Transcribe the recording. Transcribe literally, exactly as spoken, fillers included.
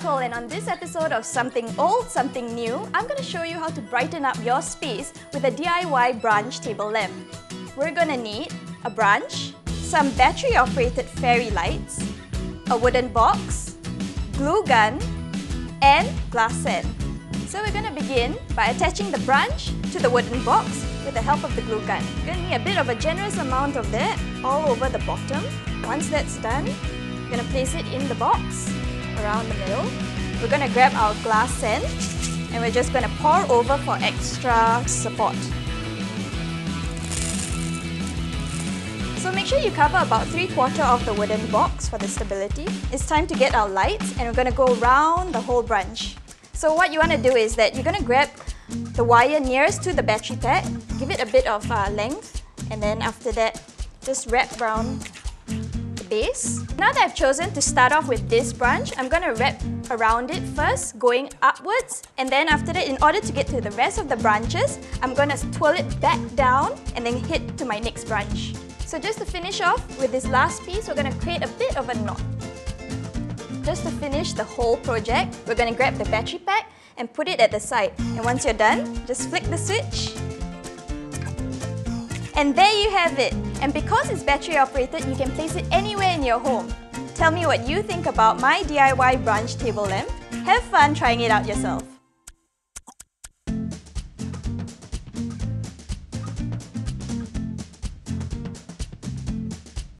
Nicole, and on this episode of Something Old, Something New, I'm going to show you how to brighten up your space with a D I Y branch table lamp. We're going to need a branch, some battery-operated fairy lights, a wooden box, glue gun, and glass sand. So we're going to begin by attaching the branch to the wooden box with the help of the glue gun. You're going to need a bit of a generous amount of that all over the bottom. Once that's done, we're going to place it in the box around the middle. We're going to grab our glass sand and we're just going to pour over for extra support. So make sure you cover about three quarter of the wooden box for the stability. It's time to get our lights and we're going to go around the whole branch. So what you want to do is that you're going to grab the wire nearest to the battery pack, give it a bit of uh, length, and then after that just wrap around the base. Now that I've chosen to start off with this branch, I'm going to wrap around it first, going upwards, and then after that, in order to get to the rest of the branches, I'm going to twirl it back down and then hit to my next branch. So just to finish off with this last piece, we're going to create a bit of a knot. Just to finish the whole project, we're going to grab the battery pack and put it at the side. And once you're done, just flick the switch. And there you have it! And because it's battery operated, you can place it anywhere in your home. Tell me what you think about my D I Y branch table lamp. Have fun trying it out yourself.